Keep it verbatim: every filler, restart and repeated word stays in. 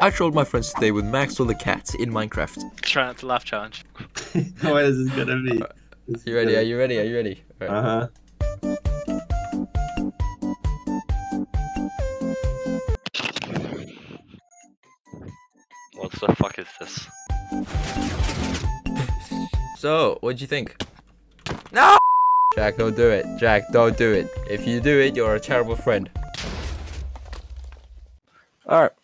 I trolled my friends today with Maxwell the cat in Minecraft. Try not to laugh challenge. What is this gonna be? This You ready? gonna... Are you ready? Are you ready? Right. Uh huh. What the fuck is this? So, what'd you think? No! Jack, don't do it. Jack, don't do it. If you do it, you're a terrible friend. Alright.